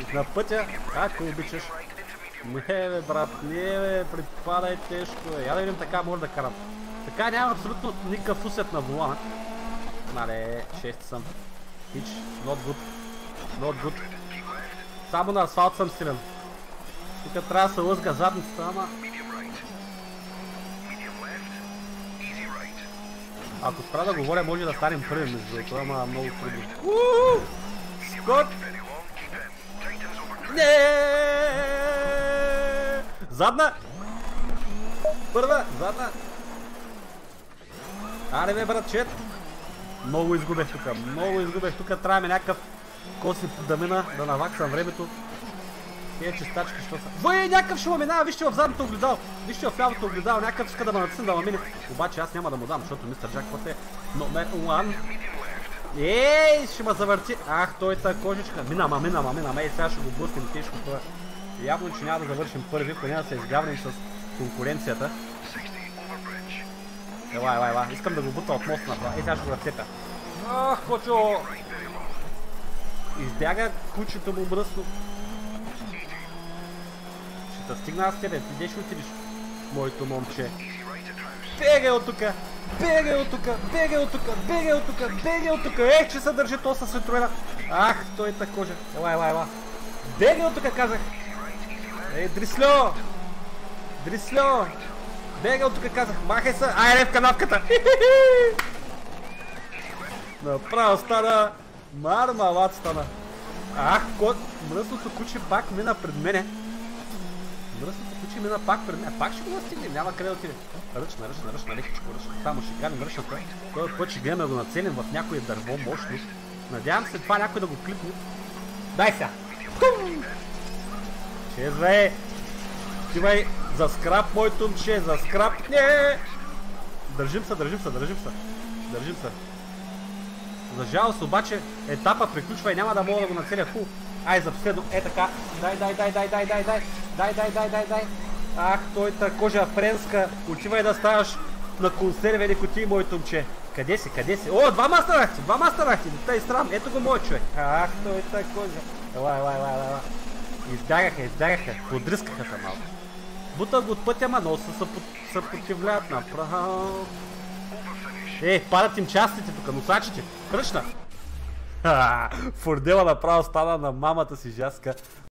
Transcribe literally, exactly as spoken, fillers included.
На пътя, ако обичаш. Не бе, брат, не бе, припадай тежко бе. Я да видим, така може да карам. Така няма абсолютно никакъв усет на волана. Мале, шести съм. Хич, not good. Not good. Само на асфалт съм силен. Тук трябва да се лъзга задницата, ама... Ако спра да говоря, може да станем първи между другото, ама много трудно. Ууу! Скот! Не! Задна! Първа! Задна! Аре бе, братчет! Много изгубех тук, много изгубех тук, трябва ми някакъв коси да мина, да наваксам времето. Е, чистачки, що са... Въй, някакъв ще ме минава, вижте в задното огледало, вижте в лявото огледало, някакъв иска да ме натисне да ме мине. Обаче аз няма да му дам, защото мистер Джак път е номер един. Ей, ще ме завърти. Ах, той е тази кожичка. Минама, минама, минама. Ей, сега ще го блъснем тежко това. Явно, че няма да завършим първи, поне да се изгавнем с конкуренцията. Ела, ела, ела. Искам да го бута от моста на това. Ей, сега ще го разцепя. Ах, кочо! Избяга кучето му мръсно. Ще те стигна аз тебе. Ти де ще отидеш, моето момче. Бегай от тука! Бегай от тука! Бегай от тука! Бегай от тука! Бегай от тука! Ех, че се държи то със светроена! Ах, той е та кожа! Ела, ела, ела! Бегай от тука, казах! Ей, Дрисльо! Дрисльо! Бегай от тука, казах! Махай се! Айде в канавката! Направо стана! Мармалат стана! Ах, кот! Мръсното куче пак мина пред мене! Мръсното куче мина пак пред мен. Пак ще го настигнем, няма къде да отиде. Ръчна, ръчна, ръчна, лекичко ръчна. Само ще гледам ръчната. Този път ще гледаме да го нацелим в някое дърво мощно. Надявам се това някой да го клипне. Дай сега! Чезвай! Стивай за скрап, моето момче, за скрап! Не! Държим се, държим се, държим се. Държим се. За жалост обаче етапа приключва и няма да мога да го нацеля. Фу! Ай, за последно, е така. Дай, дай, дай, дай, дай, дай, дай. Дай, дай, дай, дай, дай. Ах, той та кожа френска. Отивай да ставаш на консервени кутии, моето момче. Къде си, къде си? О, два мастарахти, два мастарахти. Тъй срам, ето го моят човек. Ах, той та кожа. Ела, ела, ела, ела. Избягаха, избягаха. Подръскаха се малко. Бута го от пътя, ма много се съпротивляват направо. Ей, падат им частите тук, носачите. Ръчна. Фордела направо стана на мамата си жаска.